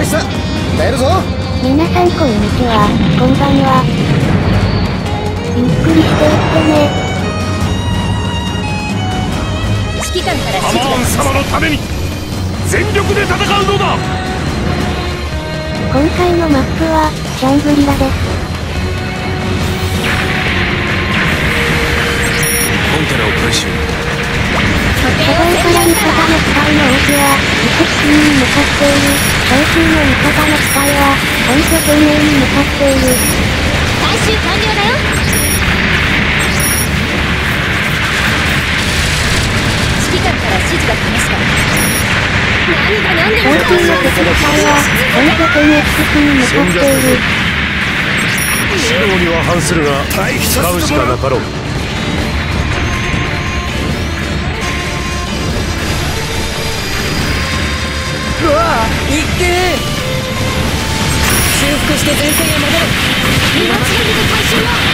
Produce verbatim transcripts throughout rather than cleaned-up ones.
解した。出るぞ。 皆さんこんにちは、こんばんは。ゆっくりしていってね。 指揮官から指示が。 ハマーン様のために全力で戦うのだ。 今回のマップはシャングリラです。 コンテナを回収。 初動から味方の機体の多くは陸地に向かっている。少数の味方の機体は本拠点へに向かっている。 回収完了だよ。指揮官から指示が来ました。何が何でも少数の敵機体は本拠点 X に向かっている。 指導には反するが使うしかなかろう。 うわぁ、いっけー。修復して前線へ戻る。 今つなげて回収は。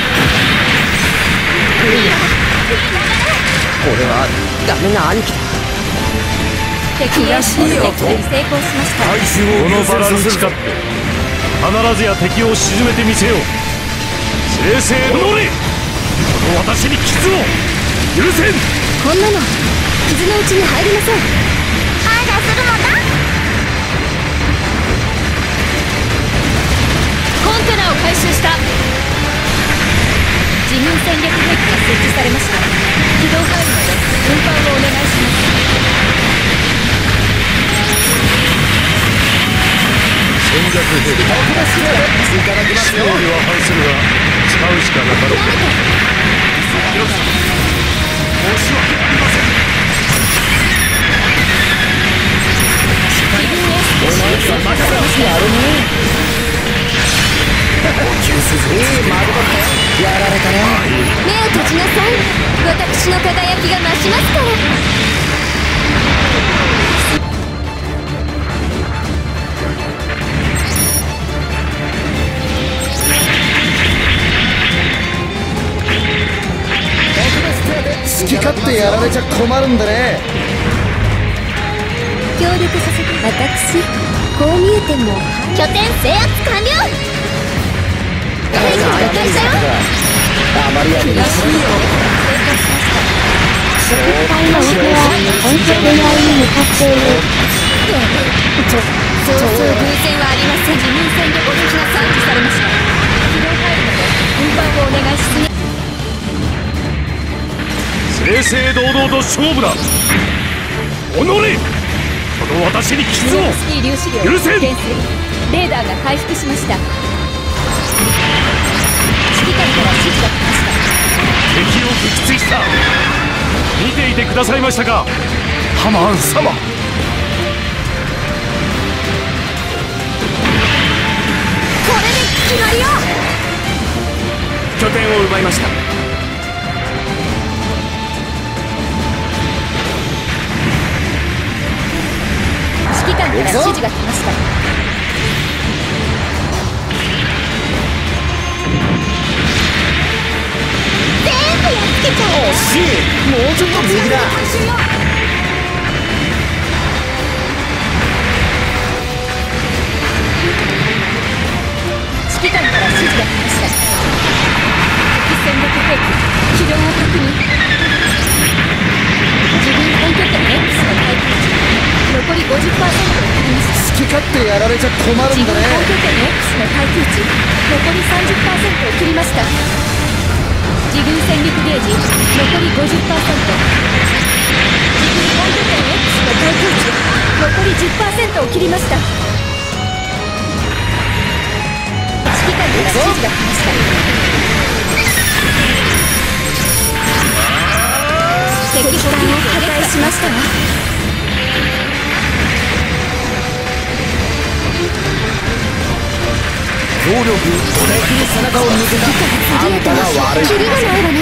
俺はダメな兄貴だ。 敵がシーを成功しました。 回収をこのバランスかって必ずや敵を沈めてみせよう。正々堂々この私に傷を許せん。 こんなの傷のうちに入りません。あらするのだ。コンテナを回収した。自分戦略兵器が設置されました。起動入るので運搬をお願いします。 戦略兵器特別指令でいただきますよ。 指導には反するが使うしかなかろう。申し訳ありません。 お前さん任せますやるね。いい丸ごとやられたね。 目を閉じなさい。私の輝きが増しますから。 好き勝手やられちゃ困るんでね。 協力させて。私こう見えても拠点制圧完了。兵器破壊したよ。 あまりやりませんよ。 敵機体の多くは本拠点内に向かっている。 そうそう偶然はありません。自民戦力的が採取されました。起動入るので運搬をお願いします。 正々堂々と勝負だ。己この私に傷をスキー粒子量許せん。 減衰。レーダーが回復しました。指揮官から指示が来ました。 敵を撃墜した。見ていてくださいましたか、ハマーン様。 これで決まりよ。 拠点を奪いました。 指揮官から指示が来ました。全部やっつけちゃう。 惜しい。もうちょっと右だ。 回収よ。指揮官から指示が来ました。敵戦略兵器起動を確認。自分本拠点 X の耐久値残り ごじゅっパーセント を切りました。 好き勝手やられちゃ困る自分んだ本拠点ね。 X の耐久値残り さんじゅっパーセント を切りました。自軍戦力ゲージ残り ごじゅっパーセント。 自軍本拠点 X の耐久値残り じゅっパーセント を切りました。指揮官から指示が来ました。敵機体を破壊しましたわ。 協力敵に背中を向けたあんたが悪い。 キリがないわね。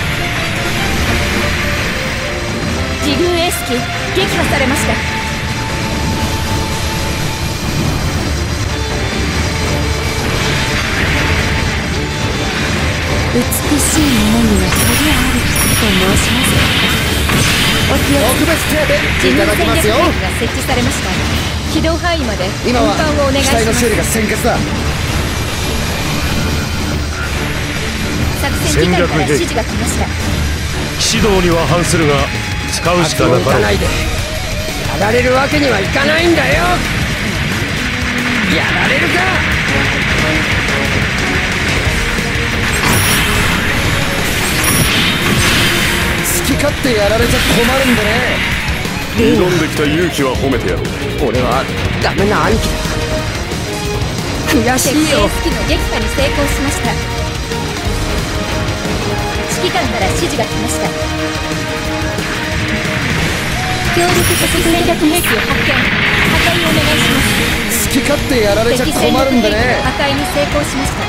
自軍エース機撃破されました。美しいものには影あると申します。お気をつけ。 特別手当い自軍戦略兵器ただきますよ。 が設置されました。 軌道範囲まで運今は搬をお願いします。 機体の修理が先決だ。 作戦機関から指示が来ました。 騎士道には反するが使うしかなかろう。 いでやられるわけにはいかないんだよ。やられるか。 好き勝手やられちゃ困るんでね。 挑んできた勇気は褒めてやろう。 俺はダメな兄貴だ。悔し敵いよ。 エース機の撃破に成功しました。指揮官から指示が来ました。強力特戦略兵器を発見。破壊をお願いします。 好き勝手やられちゃ敵戦困るんで略兵器ね。 の破壊に成功しました。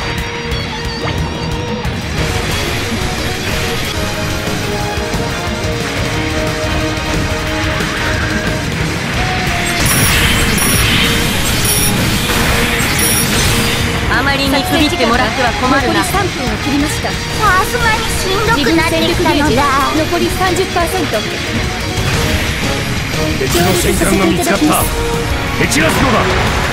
あまり見くびってもらっては困るな。 残りさんぷんを切りました。 さすがにしんど自軍くなって戦力ゲージきたのだ。 残り さんじゅっパーセント。 敵の戦艦が見つかった。蹴散らすのだ。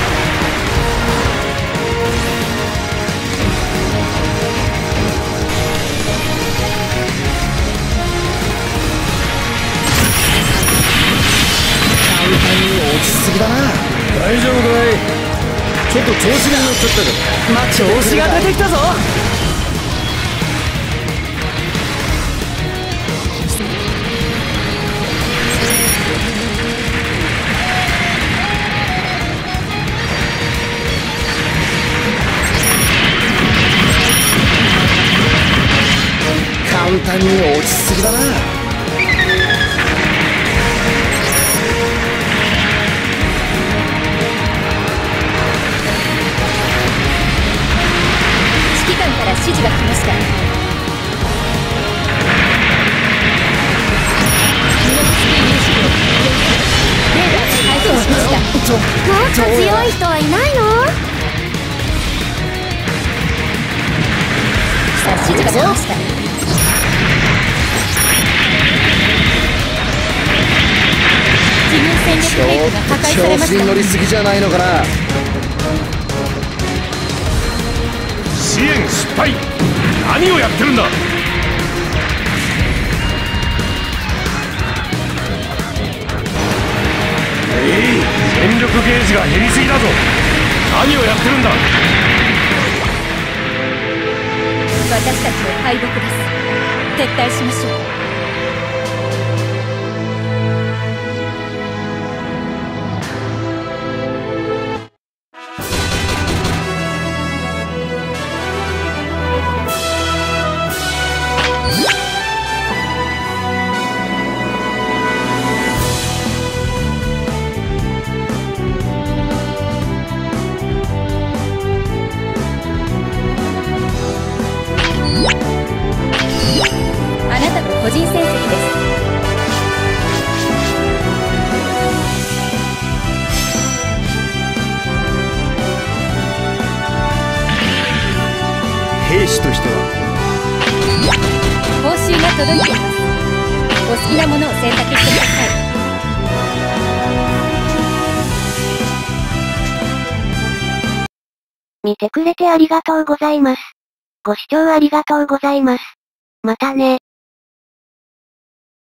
簡単に落ちすぎだな。大丈夫かい。ちょっと調子に乗っちゃったから。 調子が出てきたぞ。 簡単に落ちすぎだな。 指揮官から指示が来ました。ミノフスキー粒子量レーダーが改造しました。 ちょもっと強い人はいないの？ さあ指示が来ました。自軍戦略ちょ兵器が破壊されました。 っと調子に乗りすぎじゃないのかな。 支援失敗。何をやってるんだ。えい、戦力ゲージが減りすぎだぞ。何をやってるんだ。 私たちの敗北です。撤退しましょう。あなたの個人成績です。 兵士としては報酬が届いています。お好きなものを選択してください。 見てくれてありがとうございます。ご視聴ありがとうございます。またね。